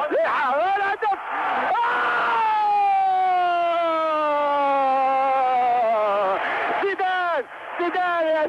والهدف زيدان زيدان يا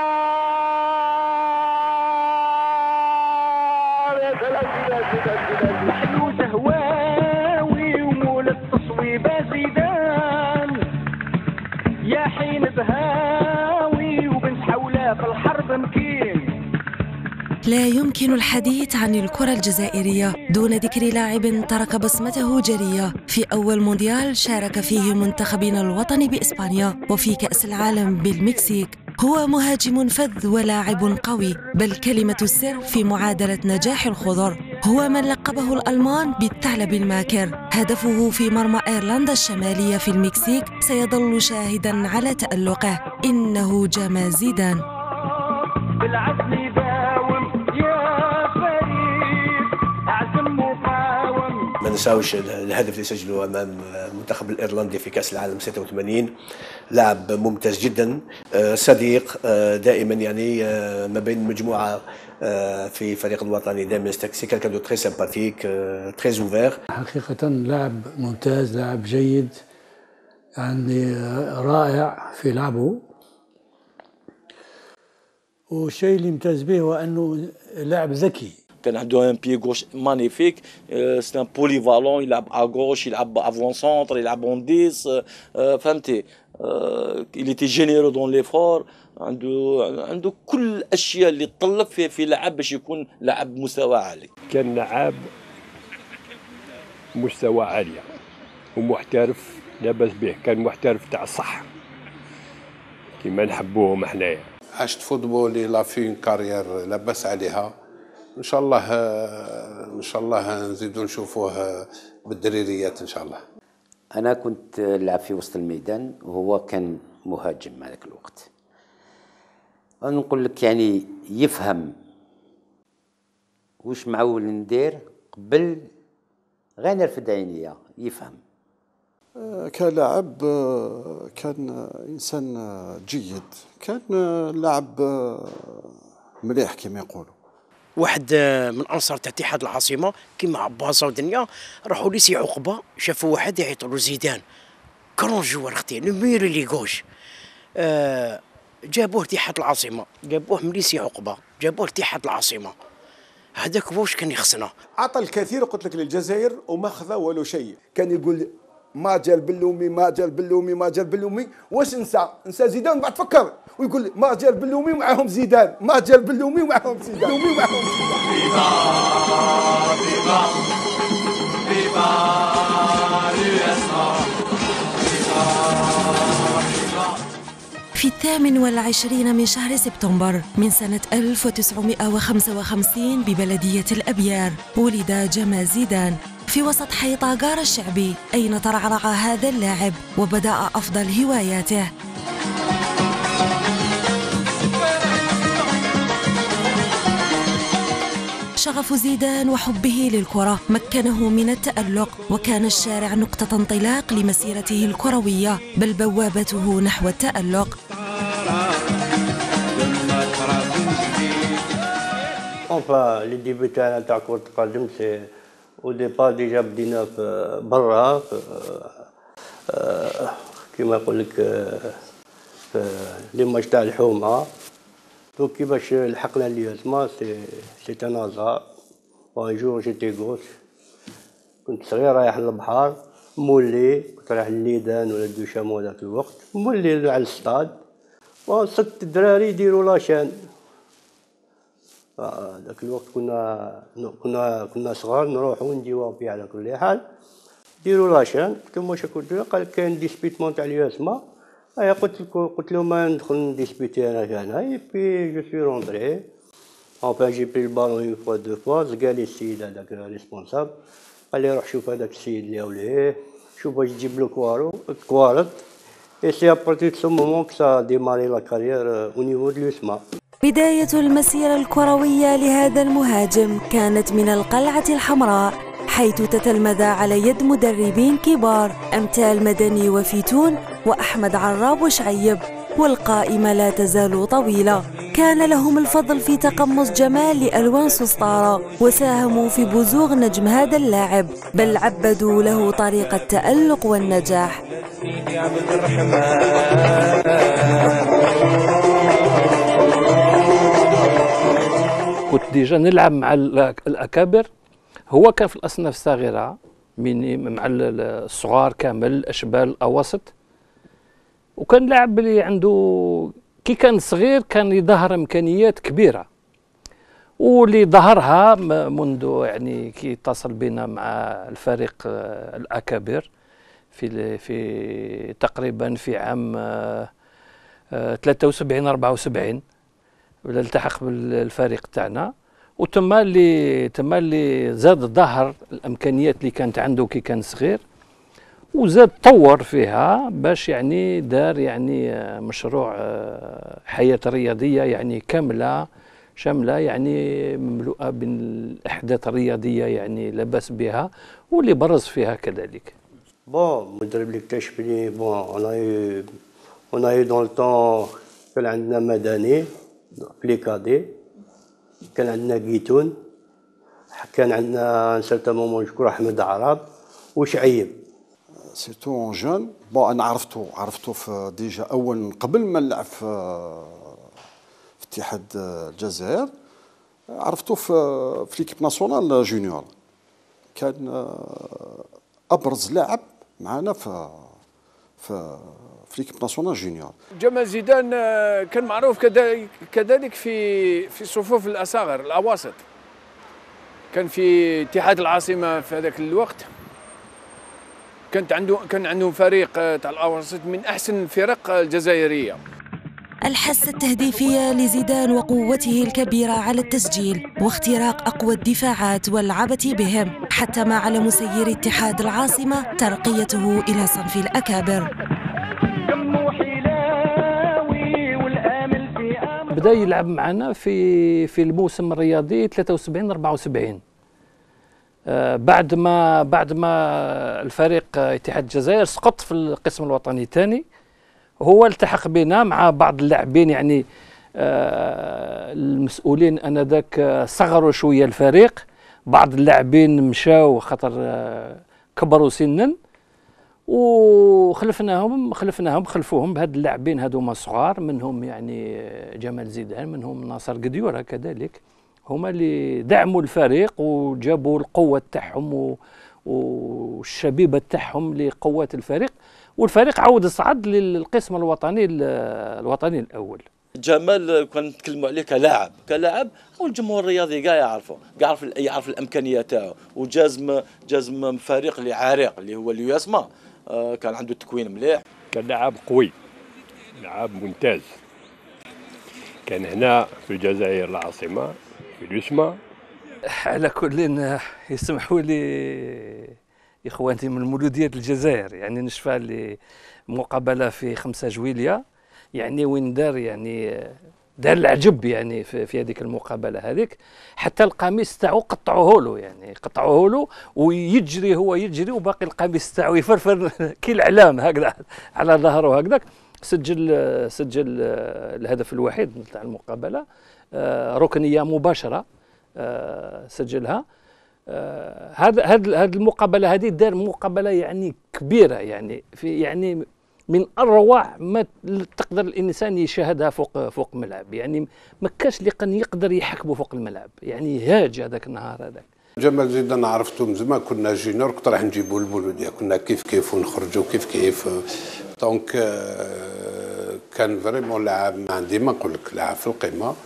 سلام يا سلام زيدان نحن زهواوي ومول التصويبة زيدان يا حين بهاوي وبنت حولها في الحرب مكين. لا يمكن الحديث عن الكرة الجزائرية دون ذكر لاعب ترك بصمته جرية في أول مونديال شارك فيه منتخبنا الوطني بإسبانيا وفي كأس العالم بالمكسيك. هو مهاجم فذ ولاعب قوي، بل كلمة السر في معادلة نجاح الخضر. هو من لقبه الألمان بالثعلب الماكر. هدفه في مرمى إيرلندا الشمالية في المكسيك سيظل شاهداً على تألقه. إنه جمال زيدان. ما نساوش الهدف اللي سجله امام المنتخب الايرلندي في كاس العالم 86. لاعب ممتاز جدا، صديق دائما يعني ما بين المجموعه في الفريق الوطني دائما سي كالكان دو تري سامباتيك تري اوفير. حقيقه لاعب ممتاز، لاعب جيد، يعني رائع في لعبه. والشيء اللي يمتاز به هو انه لاعب ذكي. كان عنده ان بي غوش مانيفيك، سي ان بوليفالون، يلعب ا غوش، يلعب افون سونتر، يلعب اون 10، فهمتي. il était généreux dans l'effort. عنده كل الاشياء اللي تطلب في لاعب باش يكون لاعب مستوى عالي. كان لاعب مستوى عالي ومحترف لاباس به، كان محترف تاع الصح كيما نحبوهم حنايا. عشت فوتبولي لا في كارير لاباس عليها. ان شاء الله نزيدو نشوفوه بالدريريات ان شاء الله. انا كنت نلعب في وسط الميدان وهو كان مهاجم هذاك الوقت. انا نقول لك يعني يفهم واش معول ندير قبل غير نرفد عينيا يفهم. كلاعب كان انسان جيد، كان لاعب مليح كما يقولوا. واحد من انصار تاع اتحاد العاصمه كيما عباصه ودنيا راحوا ليسي عقبه، شافوا واحد يعيطوا له زيدان كرون جوار اختي نميرو لي غوش. جابوه اتحاد العاصمه، جابوه من ليسي عقبه، جابوه اتحاد العاصمه. هذاك واش كان يخصنا. عطى الكثير قلت لك للجزائر وما خذا والو شيء. كان يقول ما جا البلومي ما جا البلومي ما جا البلومي، واش نسى زيدان بعد فكر ويقول ما جا البلومي ومعهم زيدان، ما جا البلومي ومعهم زيدان. في 28 من شهر سبتمبر من سنة 1955 ببلدية الأبيار ولد جمال زيدان في وسط حي طاقار الشعبي، أين ترعرع هذا اللاعب وبدأ أفضل هواياته. شغف زيدان وحبه للكرة مكنه من التألق، وكان الشارع نقطة انطلاق لمسيرته الكروية بل بوابته نحو التألق. لي ديبي تاع كرة القدم سي او ديبار ديجا بدينا في برا كيما يقول لك في لي ماتش تاع الحومة. دونك كيفاش لحقنا الياسما سي ان هازار. وان جور جيتي غوش، كنت صغير رايح للبحر مولي، كنت رايح لليدان ولا دوشامو ذاك الوقت، مولي على الستاد وصدت الدراري يديروا لاشان. ذاك الوقت كنا صغار نروحوا نديوها بيه على كل حال، ديروا لاشان. قلت لهم واش كنت قال كاين ديسبيتمون تاع الياسما. قلت لهم ما ندخل نديسبيتي انا هنا. اي بي جو سوي رونطري enfin j'ai pris le ballon une fois deux fois. قال لي السيد هذاك ريسبونسابل قال لي روح شوف هذاك السيد اللي وليه شوف واش تجيب له كوارط. et c'est à partir de ce moment que ça a démarré la carrière au niveau de l'USMA. بداية المسيرة الكروية لهذا المهاجم كانت من القلعة الحمراء، حيث تتلمذ على يد مدربين كبار أمثال مدني وفيتون وأحمد عراب وشعيب. والقائمة لا تزال طويلة. كان لهم الفضل في تقمص جمال لألوان سوسطارة، وساهموا في بزوغ نجم هذا اللاعب، بل عبدوا له طريقة التألق والنجاح. كنت ديجا نلعب مع الأكابر. هو كان في الأصناف الصغيرة مع الصغار كامل، الأشبال، الأواسط. وكان لاعب اللي عنده كي كان صغير كان يظهر إمكانيات كبيرة، واللي ظهرها منذ يعني كي اتصل بنا مع الفريق الأكابر في تقريبا في عام 73 74 ولا التحق بالفريق تاعنا، وتما اللي زاد ظهر الامكانيات اللي كانت عنده كي كان صغير، وزاد طور فيها باش يعني دار يعني مشروع حياة رياضية يعني كاملة شاملة، يعني مملوءة بالاحداث الرياضية يعني لا باس بها، واللي برز فيها كذلك. بون المدرب اللي اكتشفني بون اون اي دون الطون كان عندنا مدني في لي كادي، كان عندنا جيتون، كان عندنا ان سارتان مومون شكون احمد عراب وشعيب. سيرتو اون جون. بون انا عرفته في ديجا اول قبل ما نلعب في اتحاد الجزائر، عرفته في ليكيب ناسيونال جونيور. كان ابرز لاعب معنا في ليكيب ناسيونال جونيور. جمال زيدان كان معروف كذلك في صفوف الأصاغر الأواسط. كان في اتحاد العاصمة في هذاك الوقت، كان عنده فريق تاع الأواسط من أحسن الفرق الجزائرية. الحاسة التهديفية لزيدان وقوته الكبيرة على التسجيل واختراق أقوى الدفاعات والعبث بهم، حتى ما على مسير اتحاد العاصمة ترقيته إلى صنف الأكابر. بدأ يلعب معنا في الموسم الرياضي 73 74. بعد ما الفريق اتحاد الجزائر سقط في القسم الوطني الثاني، هو التحق بنا مع بعض اللاعبين يعني المسؤولين انذاك صغروا شويه الفريق، بعض اللاعبين مشاو خاطر كبروا سنا، خلفوهم بهاد اللاعبين هذوما صغار، منهم يعني جمال زيدان، منهم ناصر قديورة كذلك، هما اللي دعموا الفريق وجابوا القوة تاعهم والشبيبة تاعهم لقوة الفريق، والفريق عاود صعد للقسم الوطني الأول. جمال كنا نتكلموا عليه كلاعب والجمهور الرياضي كاع يعرف الامكانيات تاعو، وجازم فريق اللي عريق اللي هو اليوسما، كان عنده تكوين مليح، كان لاعب قوي، لاعب ممتاز. كان هنا في الجزائر العاصمة في اليوسما. على كل يسمحوا لي اخواني من مولودية الجزائر يعني نشفى لي مقابلة في 5 جويلية، يعني وين دار العجب يعني في هذيك المقابله هذيك، حتى القميص تاعو قطعوه له ويجري وباقي القميص تاعو يفرفر كي الاعلام هكذا على ظهره هكذاك. سجل الهدف الوحيد تاع المقابله، ركنيه مباشره سجلها. هذه المقابله هذه دار مقابله يعني كبيره، يعني من اروع ما تقدر الانسان يشاهدها فوق الملعب، يعني ما كاش اللي كان يقدر يحكمه فوق الملعب، يعني هاج هذاك النهار هذاك. جمال زيدان عرفته من زمان، كنا جينيور كنت راح نجيبوا البولوديه، كنا كيف ونخرجوا كيف دونك كان فريمون لاعب ديما نقول لك لاعب في القمه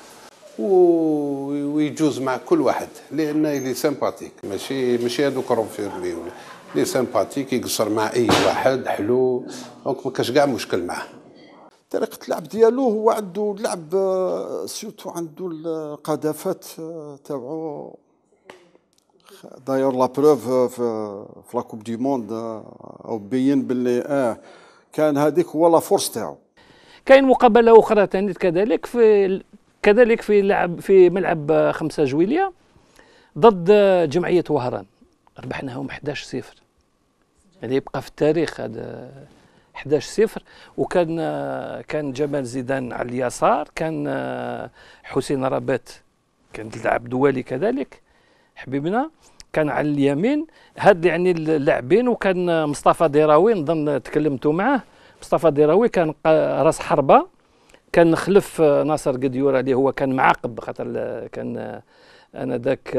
ويجوز مع كل واحد، لانه اللي سامباتيك ماشي هذوك روفيرلي، لي سامباتيك يقصر مع اي واحد حلو، دونك ما كاش كاع مشكل معاه. طريقة اللعب ديالو هو عنده لعب سيرتو عنده القذافات تاعو، داير لا بروف في لا كوب دي موند او بين باللي كان هذيك هو لا فورس تاعو. كاين مقابله اخرى ثاني كذلك في ملعب 5 جويلية ضد جمعيه وهران، ربحناهم 11-0. هذا يبقى في التاريخ، هذا 11-0. وكان كان جمال زيدان على اليسار، كان حسين رابات كان لاعب دولي كذلك حبيبنا كان على اليمين. هاد يعني اللاعبين، وكان مصطفى ديراوي نظن تكلمتوا معاه. مصطفى ديراوي كان راس حربه، كان خلف ناصر قديورة اللي هو كان معاقب، خاطر كان انا ذاك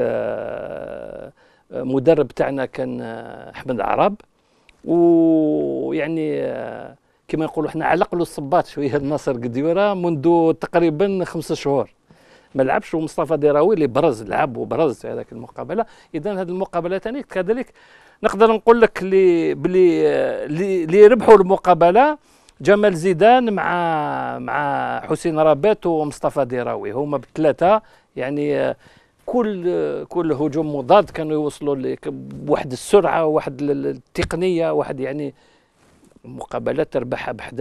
مدرب تاعنا كان احمد عرب. ويعني كما نقولوا احنا علقوا الصباط شويه ناصر قديورة منذ تقريبا 5 شهور ما لعبش، ومصطفى ديراوي اللي برز لعب وبرز في هذاك المقابله. اذا هذه المقابله ثاني كذلك نقدر نقول لك اللي ربحوا المقابله جمال زيدان مع حسين رابات ومصطفى ديراوي، هما بالثلاثه يعني كل هجوم مضاد كانوا يوصلوا بواحد السرعه وواحد التقنيه واحد يعني مقابلات تربحها ب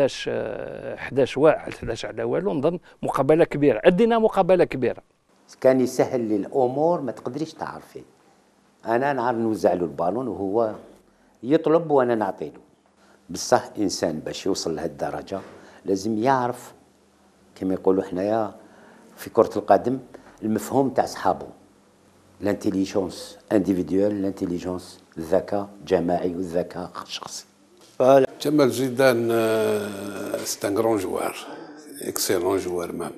11 على والو. نظن مقابله كبيره، ادينا مقابله كبيره. كان يسهل لي الامور ما تقدريش تعرفي. انا نعرف نوزع له البالون وهو يطلب وانا نعطي له. بصح انسان باش يوصل لهذه الدرجه لازم يعرف كما يقولوا حنايا في كره القدم المفهوم تاع صحابه، الانتيليجونس انديفيدوال، الانتيليجونس الذكاء الجماعي والذكاء الشخصي. Jamal Zidane, c'est un grand joueur, excellent joueur même.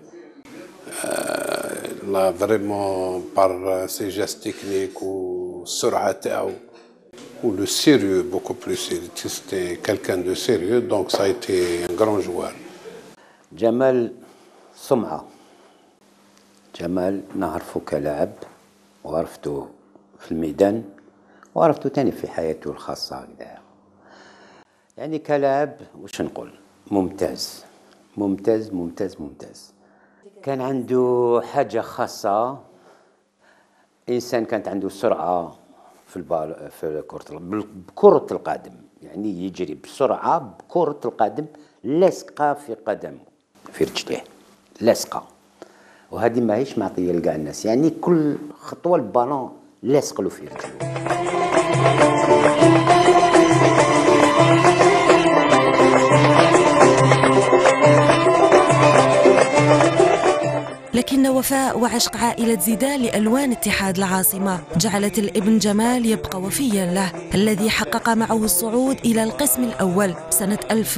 Là, vraiment, par ses gestes techniques ou ou le sérieux beaucoup plus, c'était quelqu'un de sérieux, donc ça a été un grand joueur. جمال سمعة، جمال نعرفه كلاعب وعرفته في الميدان وعرفته تاني في حياته الخاصة كذا. يعني كلاعب واش نقول ممتاز ممتاز ممتاز ممتاز. كان عنده حاجة خاصة، إنسان كانت عنده سرعة في كرة القدم، يعني يجري بسرعة بكرة القدم لاصقة في قدمه في رجليه لاصقة، وهذه ماهيش معطية لكاع الناس، يعني كل خطوة البالون لاصق له في رجله. لكن وفاء وعشق عائلة زيدان لألوان اتحاد العاصمة جعلت الابن جمال يبقى وفيا له، الذي حقق معه الصعود إلى القسم الأول سنة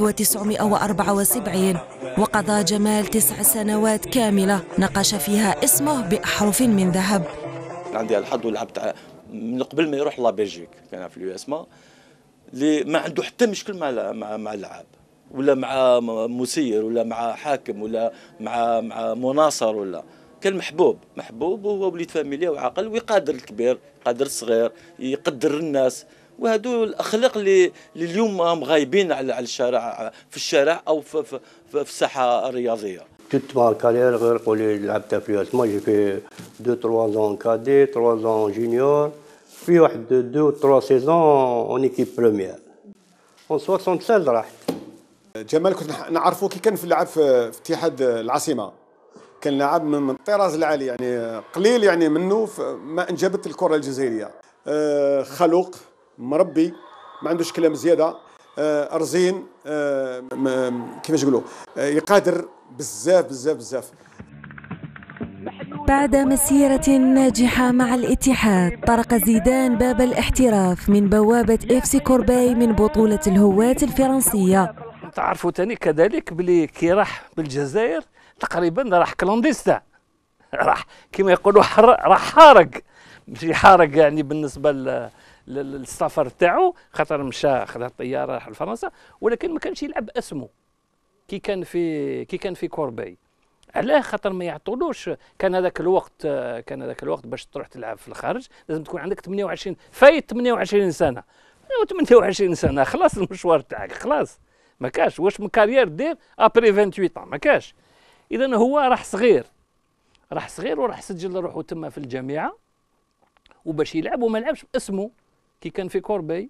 1974، وقضى جمال 9 سنوات كاملة نقش فيها اسمه بأحرف من ذهب. عندي الحظ ولعبت من قبل ما يروح لا بلجيك، كان في اليو اسما اللي ما عنده حتى مشكل مع اللعاب ولا مع مسير ولا مع حاكم ولا مع مناصر، ولا كان محبوب وهو وليد فاميليا وعاقل ويقادر الكبير يقادر الصغير يقدر الناس، وهذو الاخلاق اللي اليوم غايبين على الشارع، في الشارع او في الساحه الرياضيه. توت ما الكارير غير قولي لعبتها في اسما جي في 2-3 ans كادي 3 ans جونيور، في واحد 2-3 سيزون اون ايكيب بروميير اون 76 راحت. جمال كنت نعرفه كي كان في اللعب في اتحاد العاصمه، كان لاعب من الطراز العالي، يعني قليل يعني منه ما انجبت الكره الجزائريه. خلوق مربي ما عندوش كلام زياده، رزين، كيفاش يقولوا يقادر بزاف بزاف بزاف. بعد مسيرة ناجحة مع الاتحاد طرق زيدان باب الاحتراف من بوابة FC كورباي من بطولة الهواة الفرنسية. تعرفوا تاني كذلك بلي كي راح بالجزائر تقريبا راح كلونديستا، راح كما يقولوا راح حارق، ماشي حارق يعني بالنسبه للسفر تاعو، خاطر مشى خذ الطياره راح لفرنسا، ولكن ما كانش يلعب اسمه كي كان في كورباي. علاه؟ خاطر ما يعطولوش. كان هذاك الوقت باش تروح تلعب في الخارج لازم تكون عندك 28 فايت 28 سنه، 28 سنه خلاص المشوار تاعك خلاص ما كاش واش من كارير دير ابري 28 ما كاش. اذا هو راح صغير وراح سجل روحه تما في الجامعه وباش يلعب وما لعبش باسمه كي كان في كوربي.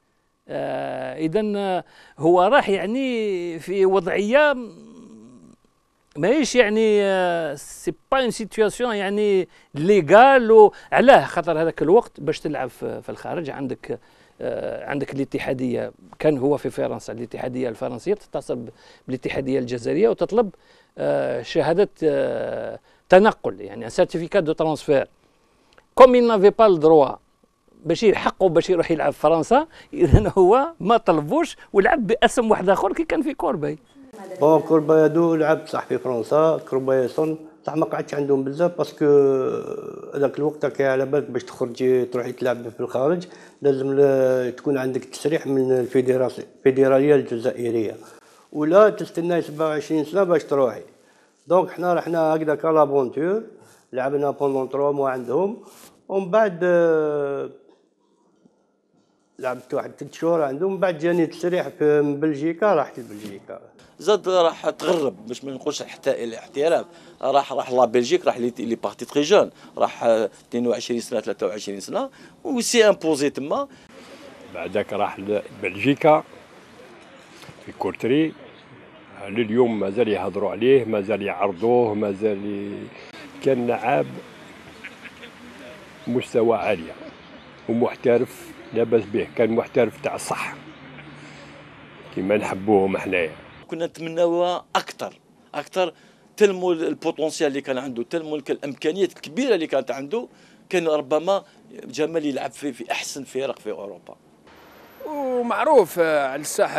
اذا هو راح يعني في وضعيه ماهيش يعني سي با اون سيتوياسيون يعني ليغال. علاه؟ خاطر هذاك الوقت باش تلعب في الخارج عندك عندك الاتحاديه، كان هو في فرنسا الاتحاديه الفرنسيه تتصل بالاتحاديه الجزائريه وتطلب شهاده تنقل، يعني سيرتيفيكات دو ترانسفير. كوم il n'avait pas le droit باش يحقوا باش يروح يلعب في فرنسا، اذا هو ما طلبوش ولعب باسم واحد اخر كي كان في كوربي. بون كوربي هادو لعب صح في فرنسا، كوربي صح ما قعدش عندهم بزاف باسكو هذاك الوقت كي على بالك باش تخرج تروح تلعب في الخارج لازم تكون عندك تصريح من الفيدراليه الجزائريه، ولا تستنى 27 سنه باش تروحي. دونك حنا رحنا هكذا كالافونتور، لعبنا بوندون 3 موا عندهم، ومن بعد لعبت واحد 3 شهور عندهم، من بعد جاني تصريح من بلجيكا، رحت لبلجيكا. زاد راح تغرب باش ما نقولش حتى الاحتراف، راح لا بلجيك، راح لي بارتي تري جون، راح 22 سنه 23 سنه وسي امبوزي تما. بعدك راح لبلجيكا في كورتري، لليوم مازال يهضروا عليه، مازال يعرضوه، مازال كان لاعب مستوى عاليه ومحترف لاباس به، كان محترف تاع الصح كيما نحبوهم حنايا. كنا نتمناوها اكثر تلمو البوتونسيال اللي كان عنده، تلمو الامكانيات الكبيره اللي كانت عنده، كان ربما جمال يلعب في احسن فرق في اوروبا. ومعروف على الساحه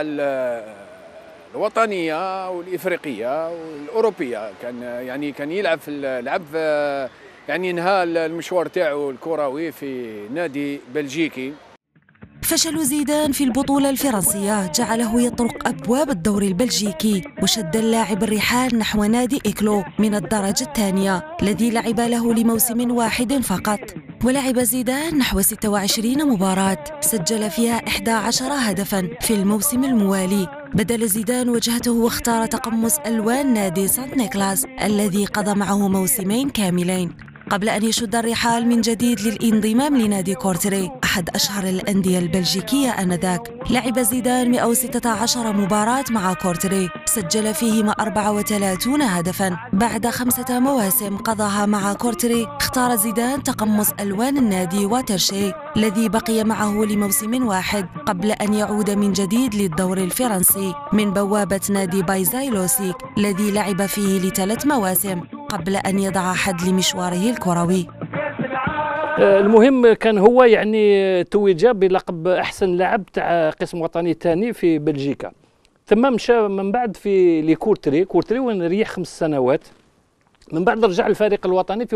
الوطنيه والافريقيه والاوروبيه، كان يلعب يعني انهى المشوار تاعو الكروي في نادي بلجيكي. فشل زيدان في البطولة الفرنسية جعله يطرق أبواب الدوري البلجيكي، وشد اللاعب الرحال نحو نادي إيكلو من الدرجة الثانية الذي لعب له لموسم واحد فقط. ولعب زيدان نحو 26 مباراة، سجل فيها 11 هدفاً في الموسم الموالي. بدل زيدان وجهته واختار تقمص ألوان نادي سانت نيكلاس الذي قضى معه موسمين كاملين قبل أن يشد الرحال من جديد للانضمام لنادي كورتري أحد أشهر الأندية البلجيكية آنذاك. لعب زيدان 116 مباراة مع كورتري، سجل فيهما 34 هدفاً. بعد 5 مواسم قضاها مع كورتري، اختار زيدان تقمص ألوان النادي واترشي الذي بقي معه لموسم واحد قبل أن يعود من جديد للدوري الفرنسي من بوابة نادي بايزايلوسيك الذي لعب فيه ل3 مواسم قبل أن يضع حد لمشواره الكروي. المهم كان هو يعني توج بلقب أحسن لاعب تاع قسم وطني ثاني في بلجيكا. ثم مشى من بعد في لكورتري وين ريح 5 سنوات. من بعد رجع الفريق الوطني في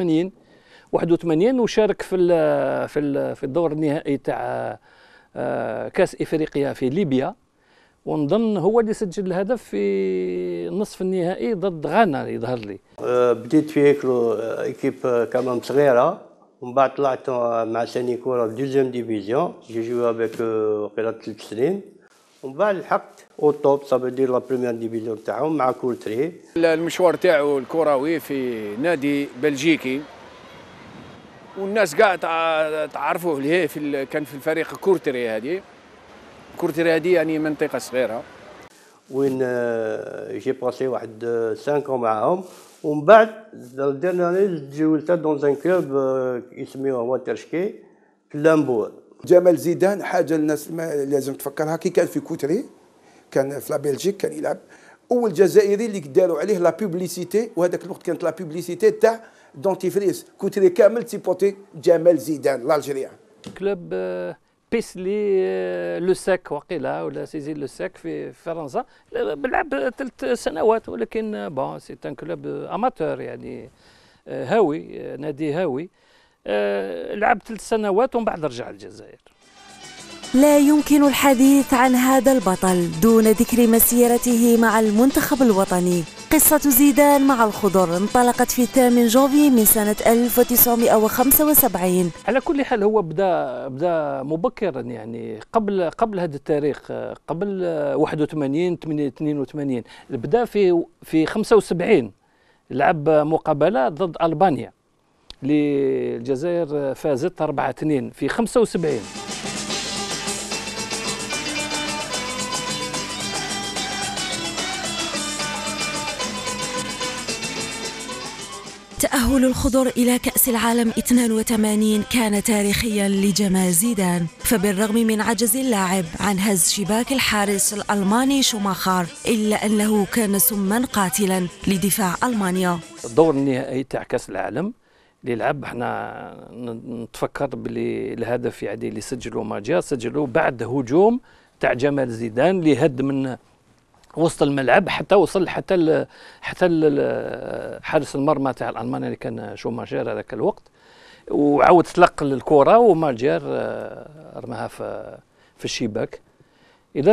81 وشارك في الدور النهائي تاع كاس افريقيا في ليبيا، ونظن هو اللي سجل الهدف في نصف النهائي ضد غانا يظهر لي. بديت في ايكيب كمان صغيره، ومن بعد طلعت مع ساني كورا في دوزيام ديفيزيون، جي جوي افيك قيله 3 سنين، ومن بعد لحقت او توب صافي دير لا بريمير ديفيزيون تاعهم مع كورتري. المشوار تاعو الكروي في نادي بلجيكي، والناس كاع تعرفوه ليه كان في الفريق كورتري هذه يعني منطقه صغيره وين جي باسي واحد 5 معاهم، ومن بعد ديرنا جولت دون ان كلوب يسميوه واترشكي في لامبور. جمال زيدان حاجه الناس لازم تفكرها، كي كان في كوتري كان في بلجيك كان يلعب، اول جزائري اللي داروا عليه لا بوبليسيتي، وهذاك الوقت كانت لا بوبليسيتي تاع دونتيفريس كوتري كامل تيبوتي جمال زيدان الالجيريان. كلوب بيسلي لو ساك وقيلا ولا سيزي لو ساك في فرنسا، بلعب 3 سنوات، ولكن بون سي ان كلوب اماتور يعني هاوي، نادي هاوي. لعب 3 سنوات ومن بعد رجع الجزائر. لا يمكن الحديث عن هذا البطل دون ذكر مسيرته مع المنتخب الوطني. قصة زيدان مع الخضر انطلقت في 8 جونفي من سنة 1975. على كل حال هو بدا مبكرا، يعني قبل هذا التاريخ، قبل 81 82 بدا في 75 لعب مقابلة ضد ألبانيا للجزائر، فازت 4-2 في 75. تأهل الخضر إلى كأس العالم 82 كان تاريخيا لجمال زيدان، فبالرغم من عجز اللاعب عن هز شباك الحارس الألماني شوماخر إلا أنه كان سما قاتلا لدفاع ألمانيا. الدور النهائي تاع كأس العالم اللي لعب، احنا نتفكر بلي الهدف يعني اللي سجلوا ماجير سجلوا بعد هجوم تاع جمال زيدان اللي هد من وسط الملعب حتى وصل حتى حارس المرمى تاع الالماني اللي كان شوماجير هذاك الوقت، وعاود تلقى الكره وماجير رماها في الشباك. اذا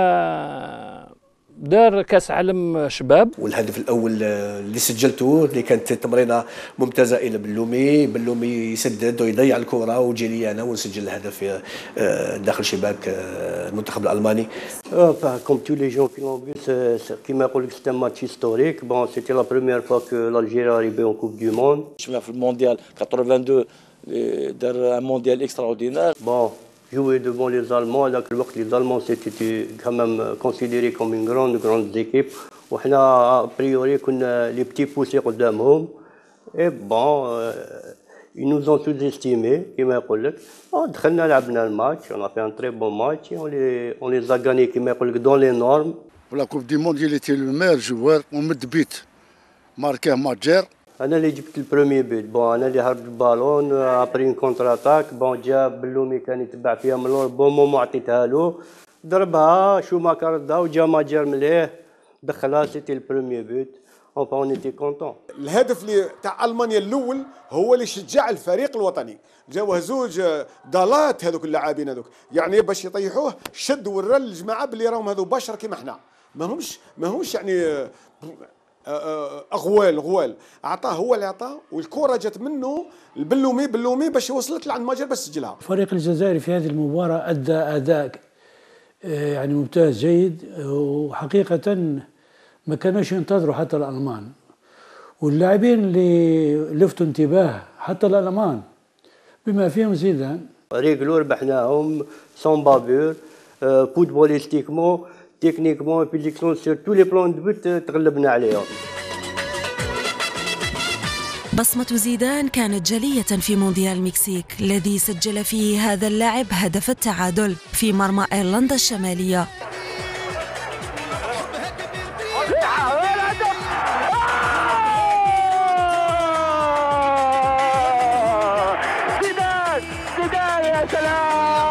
دار كاس عالم شباب. والهدف الاول اللي سجلته اللي كانت تمريره ممتازه الى بلومي يسدد ويضيع الكره ويجي لي انا ونسجل الهدف داخل شباك المنتخب الالماني. Comme tous les gens qui l'ont vu, qui m'a dit que c'était un match historique. Bon, c'était la première fois que l'Algérie arrivait en Coupe du Monde. في المونديال 82 دار un mondial extraordinaire. Bon, jouer devant les Allemands, à les Allemands c'était quand même considéré comme une grande équipe. وحنا a priori كنا les petits poussés قدامهم. Et bon, ils nous ont sous-estimés, كما يقول لك. دخلنا لعبنا الماتش, on a fait un très bon match et on les a gagnés كما يقول لك dans les normes. Pour la Coupe du Monde, il était le meilleur joueur. On met de but. Marqué Majer. انا اللي جبت البروميي بيت. بون انا اللي هربت البالون ابري ان كونتر اتاك. بون جا بلومي كان يتبع فيها من اللور بون مومون عطيتها له ضربها شوماكر ردها وجا ماجر مليح دخلها. سيتي البروميي بيت. اونفا اون ايتي كونتون. الهدف اللي تاع المانيا الاول هو اللي شجع الفريق الوطني. جاوه زوج ضالات هذوك اللاعبين هذوك يعني باش يطيحوه شد ورا الجماعه باللي راهم هذو بشر كيما احنا ماهمش يعني غوال اعطاه هو اللي اعطاه والكره جات منه البلومي باش وصلت لعند ماجر باش سجلها. الفريق الجزائري في هذه المباراه ادى اداء يعني ممتاز جيد، وحقيقه ما كانوش ينتظروا حتى الالمان، واللاعبين اللي لفتوا انتباه حتى الالمان بما فيهم زيدان. ريغلو ربحناهم سون بافور فوتبوليستيكمون تكنيكمون فيزيكمون سور تو لي بلان دو بوت تغلبنا عليهم. بصمة زيدان كانت جلية في مونديال المكسيك الذي سجل فيه هذا اللاعب هدف التعادل في مرمى ايرلندا الشمالية. زيدان يا سلام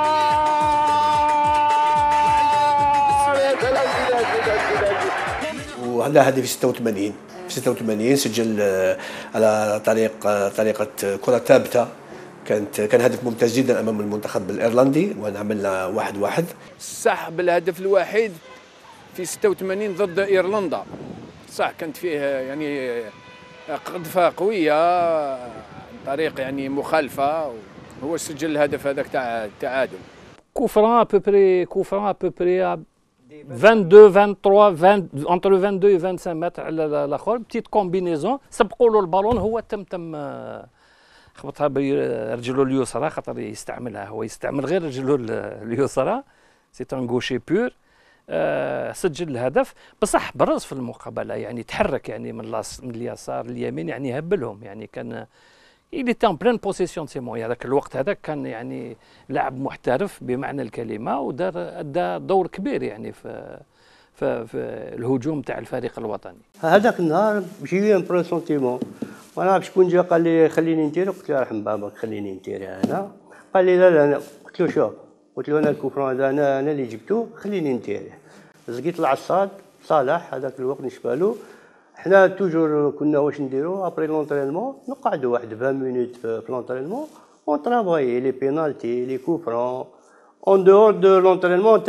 يا سلام زيدان. وهذا هدف في 86 سجل على طريقة كرة ثابتة. كان هدف ممتاز جدا امام المنتخب الايرلندي وانا عملنا 1-1. سحب الهدف الوحيد في 86 ضد ايرلندا. صح كانت فيه يعني قذفة قوية عن طريق يعني مخالفة، هو سجل الهدف هذاك تاع التعادل. كوفران ابوبري 22 23 20 entre le 22 et 25 متر على الاخر بتيت كومبينيزون. سبقوا له البالون هو تم خبطها برجله اليسرى خاطر يستعملها، هو يستعمل غير رجله اليسرى. سي ان غوشي بور. سجل الهدف بصح برز في المقابله يعني تحرك يعني من اليسار لليمين يعني هبلهم يعني كان il était en pleine possession de ses moyens. هذاك الوقت هذاك كان يعني لاعب محترف بمعنى الكلمه ادى دور كبير يعني في الهجوم تاع الفريق الوطني. هذاك النهار جي ان بريسونتيمون ما نعرف شكون جا قال لي خليني نتيري. قلت له رحم بابك خليني نتيري انا. قال لي لا أنا. قلت له شوف، قلت له انا الكوفران هذا انا اللي جبته خليني نتيري. زقيت العصاد صالح هذاك الوقت نشبالو. حنا توجور كنا واش نديرو ابري لونطرينمون نقعدوا واحد 20 مينوت في لونطرينمون اون طرافاي لي بينالتي لي كوفرون اون دور دو لونطرينمون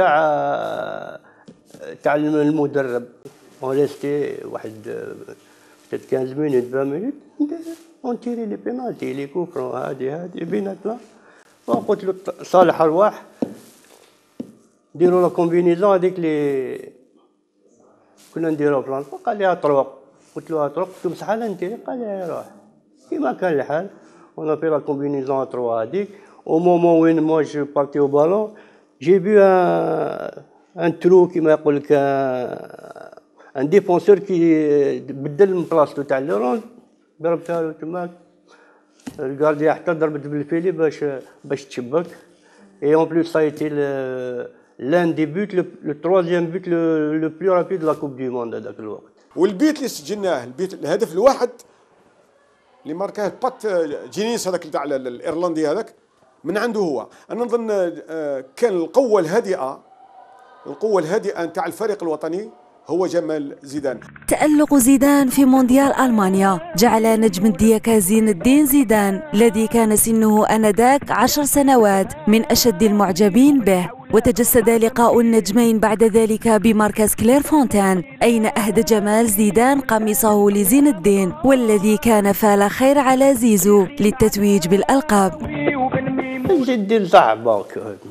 تاع المدرب. اون ريستي واحد 15 مينوت 20 مينوت اون تيري لي بينالتي لي كوفرون هادي بيناتنا. قلت له صالح ارواح ديروا لا كومبينيزون هذيك اللي كنا نديروها بلان. قال لي طرق. قلت له طرق. قلت له مسحالة نتيري. قال لي روح كيما كان الحال. اون في لا كومبينيزون تروا هذيك او مومون وين موا جو بارتي او بالون جي بي ان ترو كيما يقول لك ان ديفونسور كي بدل من بلاصتو تاع لورون ضربتها له تماك، الكارديا حتى ضربت بالفيلي باش تشبك. اي اون بليس سا ايتي لان دي بوت لو تروازيام بوت لو بلو رابيد لا كوب دي موند هذاك الوقت. والبيت اللي سجلناه، الهدف الواحد اللي ماركاه بات جينيس هذاك تاع الايرلندي هذاك من عنده هو. انا نظن كان القوه الهادئه نتاع الفريق الوطني هو جمال زيدان. تألق زيدان في مونديال ألمانيا جعل نجم الديكا زين الدين زيدان الذي كان سنه آنذاك 10 سنوات من أشد المعجبين به. وتجسد لقاء النجمين بعد ذلك بمركز كلير فونتان، أين أهدى جمال زيدان قميصه لزين الدين والذي كان فال خير على زيزو للتتويج بالألقاب. زين الدين صعب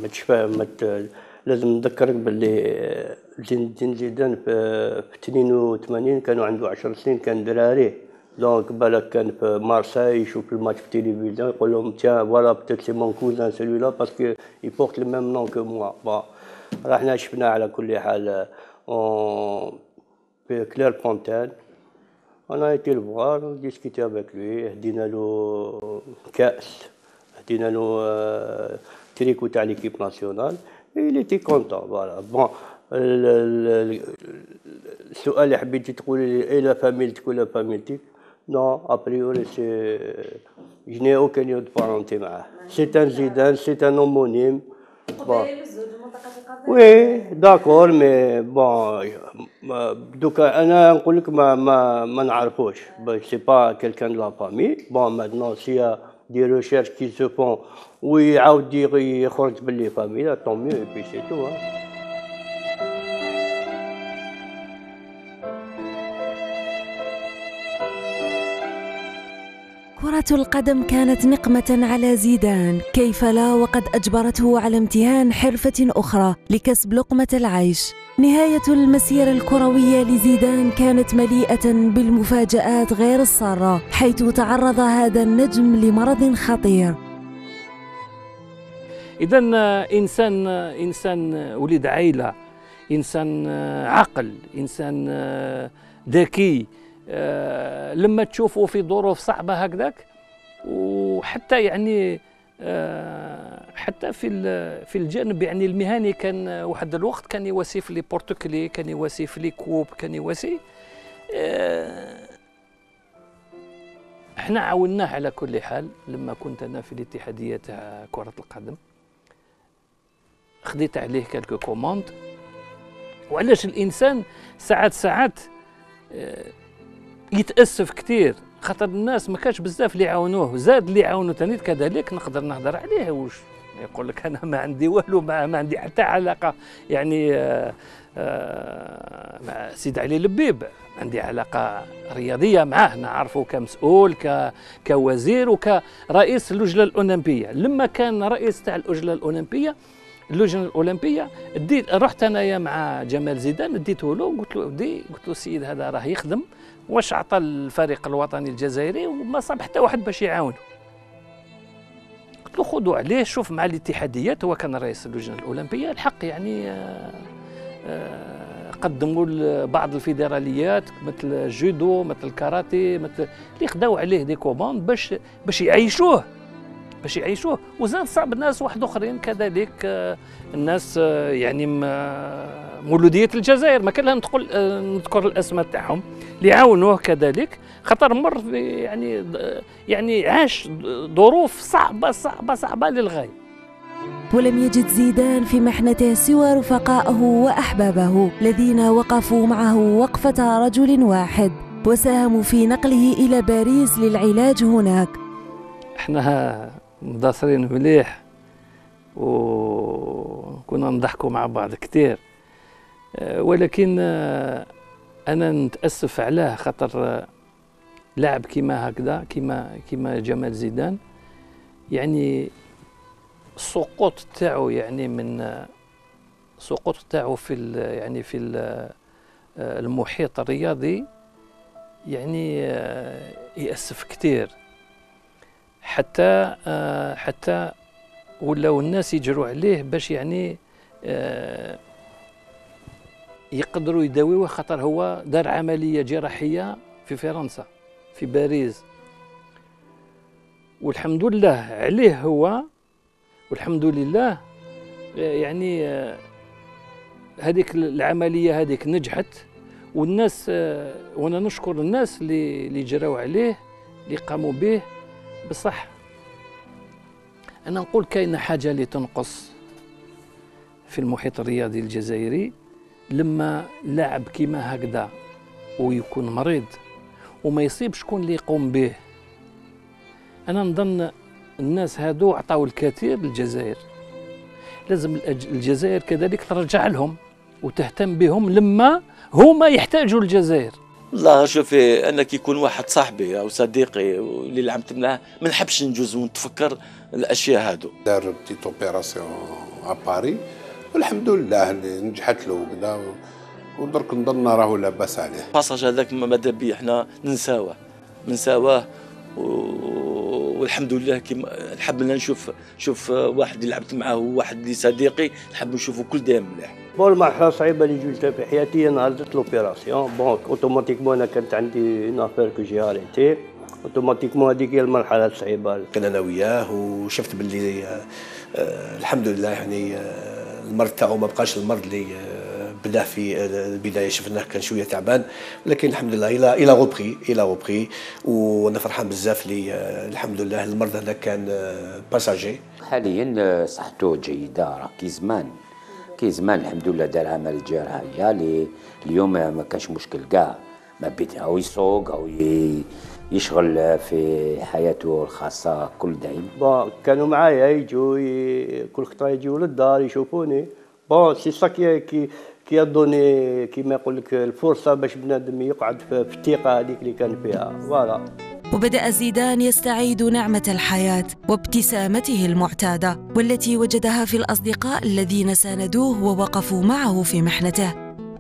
لازم نذكرك باللي زين الدين زيدان في 82 كانوا عنده 10 سنين، كان دراري. دونك بالك كان في مارساي يشوف الماتش في التلفزيون يقول لهم تيا فوالا بتيت سي مون كوزان سيلولا باسكو يبورت لو ميم نون كو موا. بون رحنا شفنا على كل حال في كلير فونتان. On a été le voir, on a discuté avec lui, هدينا له كأس، هدينا له تريكو تاع ليكيب ناسيونال. Il était content, voilà. Bon, السؤال اللي حبيتي تقولي ايه لا فاميلتك ولا فاميلتك؟ نو ابريوري سي جو ني اوكان يو دو بارونتي معاه. سي ان زيدان، سي ان اومونيم. بون وي داكور مي بون دوكا انا نقول لك ما نعرفوش، سي با كيلكان دو لا فامي. بون مادنون سي دي ريشيرش كي سو فون ويعاود يخرج باللي فامي طون ميو اي بي سي تو. كرة القدم كانت نقمة على زيدان، كيف لا وقد أجبرته على امتهان حرفة أخرى لكسب لقمة العيش. نهاية المسيرة الكروية لزيدان كانت مليئة بالمفاجآت غير السارة، حيث تعرض هذا النجم لمرض خطير. إذا إنسان ولد عائلة، إنسان عقل، إنسان ذكي، لما تشوفه في ظروف صعبة هكذاك، وحتى يعني حتى في الجانب يعني المهني كان واحد الوقت كان يواسي في لي بورتوكلي، كان يواسي في لي كوب، كان يواسي. احنا عاوناه على كل حال. لما كنت انا في الاتحادية تاع كرة القدم خديت عليه كالكو كوموند. وعلاش الانسان ساعات يتاسف كثير خاطر الناس ما كانش بزاف اللي يعاونوه، زاد اللي يعاونوا ثاني كذلك نقدر نهضر عليه. واش يقول لك انا ما عندي والو، ما عندي حتى علاقه يعني مع سيد علي لبيب، عندي علاقه رياضيه معاه، نعرفه كمسؤول كوزير وكرئيس اللجنه الاولمبيه. لما كان رئيس تاع اللجنه الاولمبيه رحت انايا مع جمال زيدان، اديته له قلت له السيد هذا راه يخدم، واش عطى الفريق الوطني الجزائري وما صاب حتى واحد باش يعاونه. قلت له خذوا عليه، شوف مع الاتحاديات، هو كان رئيس اللجنه الاولمبيه الحق يعني قدموا بعض الفيدراليات مثل الجودو، مثل الكاراتيه، مثل اللي خداو عليه دي كوموند باش يعيشوه. وزاد صعب ناس واحد اخرين كذلك، الناس يعني مولوديه الجزائر ما كان لها نذكر الاسماء تاعهم اللي عاونوه كذلك، خاطر مر يعني عاش ظروف صعبه للغايه. ولم يجد زيدان في محنته سوى رفقائه وأحبابه الذين وقفوا معه وقفة رجل واحد وساهموا في نقله إلى باريس للعلاج هناك. احنا مداصرين مليح وكنا نضحكوا مع بعض كثير، ولكن أنا نتأسف عليه خاطر لاعب كيما هكذا كيما جمال زيدان، يعني السقوط تاعو يعني من السقوط تاعو في المحيط الرياضي يعني يأسف كثير، حتى ولاو الناس يجروا عليه باش يعني يقدروا يداويوه، خاطر هو دار عملية جراحية في فرنسا في باريس والحمد لله عليه هو، والحمد لله يعني هذيك العملية هذيك نجحت، والناس وانا نشكر الناس اللي جراو عليه، اللي قاموا به. بصح انا نقول كاينه حاجه اللي تنقص في المحيط الرياضي الجزائري، لما لاعب كيما هكذا ويكون مريض وما يصيب شكون اللي يقوم به. انا نظن الناس هادو عطاو الكثير للجزائر، لازم الجزائر كذلك ترجع لهم وتهتم بهم لما هما يحتاجوا الجزائر. والله شوفي، انا كي يكون واحد صاحبي او صديقي واللي لعبت معاه ما نحبش نجوز ونتفكر الاشياء هادو. دار بتيت اوبيراسيون ا باري والحمد لله اللي نجحت له وكذا، ودرك نظن راهو لاباس عليه. الباساج هذاك ماذا بيه احنا ننساوه والحمد لله. كيما نحب نشوف واحد اللي لعبت معاه وواحد اللي صديقي، نحب نشوفه كل دايم مليح. بون المرحلة الصعيبة اللي جوزتها في حياتي نهار درت لوبيراسيون، بون اوتوماتيكمون انا كانت عندي اون افير كو جي اريتي، اوتوماتيكمون هذيك هي المرحلة الصعيبة. كان انا وياه وشفت باللي الحمد لله يعني المرض تاعو ما بقاش المرض اللي بداه في البدايه، شفناه كان شويه تعبان، ولكن الحمد لله الى غوبري وانا فرحان بزاف اللي الحمد لله المرض هذا كان باساجي. حاليا صحته جيده، راه كي زمان الحمد لله دار عمل جراحيه اللي اليوم ما كانش مشكل كاع، ما بيت او يسوق او يشغل في حياته الخاصه كل دايم. بون كانوا معايا يجوا كل خطره يجوا للدار يشوفوني. بون سي سا كي يدوني كيما يقول لك الفرصه باش بنادم يقعد في الثقه هذيك اللي كان فيها. فوالا. وبدأ زيدان يستعيد نعمة الحياة وابتسامته المعتادة، والتي وجدها في الأصدقاء الذين ساندوه ووقفوا معه في محنته.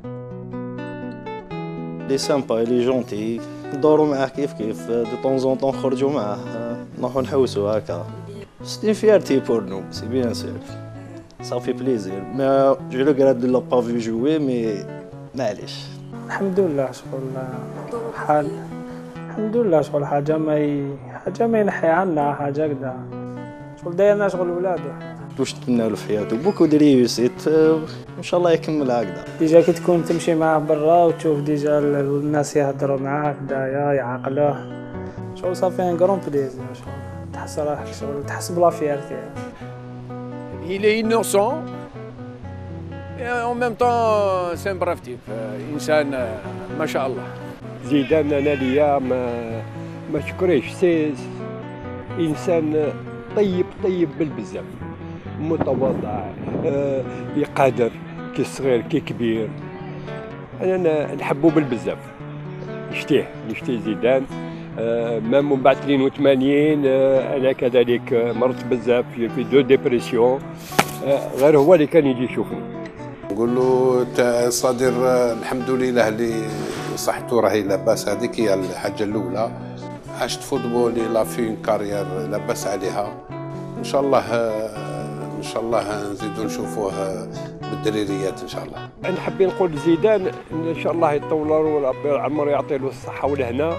لي سامبا لي جونتي، ندورو معاه كيف دو طون طون نخرجوا معاه نروحو نحوسوا هكا. سي فيرتي بور نو، سي بيان سور، ça fait plaisir. Mais je regrette de ne pas vu jouer, mais معليش. الحمد لله شغل حال، الحمد لله شغل حاجة ما ينحي عنا، حاجة كدا شغل دايرنا شغل ولادو. واش نتمنى له في حياته بوكو دو ريوسيت، ان شاء الله يكمل هكذا. ديجا كي تكون تمشي معاه برا وتشوف ديجا الناس يهضروا معاه هكذايا يعقلوه، شغل صافي ان كرون بليزير، شغل تحس روحك شغل تحس بلا فيرتي. Il est innocent et en même temps c'est un brave type, إنسان ما شاء الله. زيدان أنا ليا ما شكريش، سي إنسان طيب بالبزاف، متواضع، يقادر كي صغير كي كبير. أنا نحبو بالبزاف، نشتيه زيدان. مام من بعد 82 انا كذلك مرضت بزاف في دو ديبرسيون، غير هو اللي كان يجي يشوفني. نقول له صادر الحمد لله اللي صحته راهي لاباس، هذيك هي الحاجه الاولى. عشت فوتبولي لا في كارير لاباس عليها، ان شاء الله نزيدو نشوفوه بالدريريات ان شاء الله. نحب نقول زيدان ان شاء الله يطول وربي العمر يعطي له الصحه والهنا،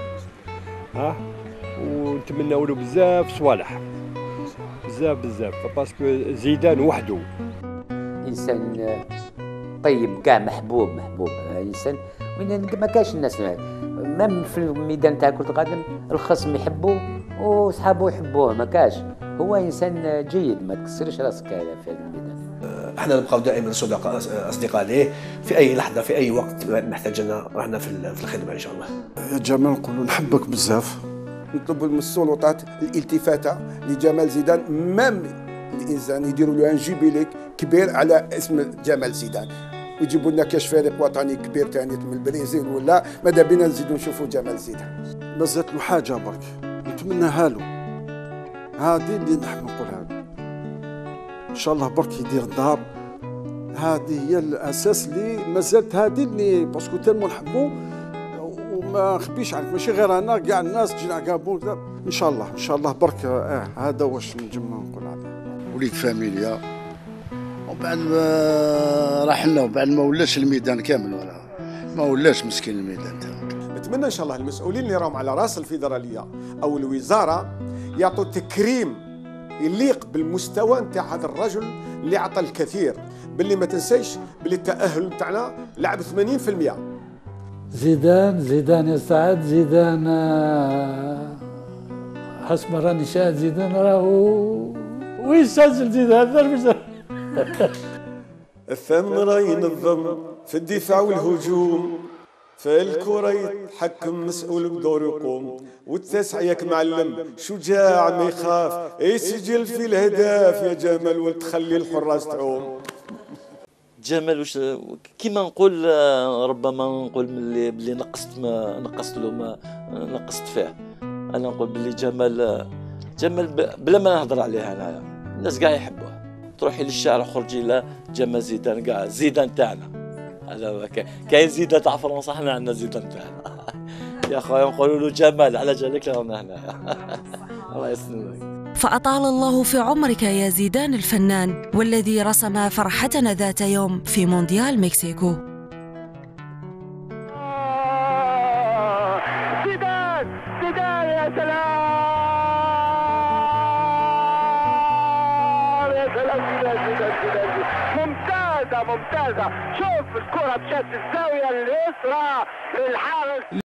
ونتمنوا له بزاف صوالح، بزاف باسكو زيدان وحده انسان طيب كاع، محبوب انسان ما كاش الناس مام في الميدان تاع كرة القدم الخصم يحبوه وصحابه يحبوه، ما كاش. هو انسان جيد، ما تكسرش راسك في هذا الميدان. احنا نبقاو دائما اصدقاء ليه، في اي لحظه في اي وقت محتاجنا راحنا في الخدمه ان شاء الله. يا جمال نقولوا نحبك بزاف، نطلبوا من السلطات الالتفاته لجمال زيدان، مام الانسان يديروا له ان جوبيلي كبير على اسم جمال زيدان، ويجيبوا لنا كاش فريق وطني كبير ثاني من البرازيل، ولا ماذا بينا نزيدوا نشوفوا جمال زيدان. مازالت له حاجه برك نتمناها له، هذه اللي نحب نقولها له. ان شاء الله برك يدير الدار، هذه هي الاساس اللي مازالت، هذه اللي باسكو تالمو نحبو وما نخبيش عليك، ماشي غير انا كاع الناس تجينا كابو. ان شاء الله برك هذا واش نجم نقول عليه. وليد فاميليا، وبعد رحنا، وبعد ما ولاش الميدان كامل، ولا ما ولاش مسكين الميدان تاعو. نتمنى ان شاء الله المسؤولين اللي راهم على راس الفيدراليه او الوزاره يعطوا تكريم يليق بالمستوى نتاع هذا الرجل اللي عطى الكثير. باللي ما تنسيش باللي التاهل نتاعنا لعب 80%. زيدان يا سعد، زيدان حسب راني شاهد زيدان راهو ويسجل زيدان الثمرة ينظم في الدفاع والهجوم، فالكرة يتحكم مسؤول بدور يقوم، والتاسع ياك معلم شجاع ما يخاف يسجل في الهداف يا جمال وتخلي الحراس تعوم. جمال واش كيما نقول ربما نقول باللي نقصت له ما نقصت فيه. انا نقول باللي جمال بلا ما نهضر عليه انايا الناس كاع يحبوه. تروحي للشارع خرجي لا جمال زيدان كاع زيدان تاعنا. هذا كاين زيدان تاع فرنسا، حنا عندنا زيدان تاعنا. يا خويا نقولوا له جمال على جالك رانا هنايا. الله يسلمك. فأطال الله في عمرك يا زيدان الفنان، والذي رسم فرحتنا ذات يوم في مونديال مكسيكو. زيدان يا سلام يا سلام. زيدان ممتازة. شوف الكرة مشات الزاوية اليسرى للحارس.